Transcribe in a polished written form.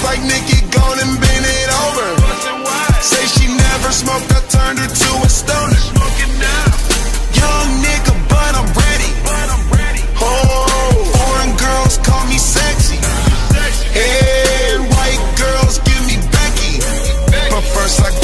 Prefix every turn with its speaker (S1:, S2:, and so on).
S1: like Nikki gone and bend it over. Say she never smoked, I turned her to a stoner. Young nigga, but I'm ready. Oh, foreign girls call me sexy. And white girls give me Becky. But first I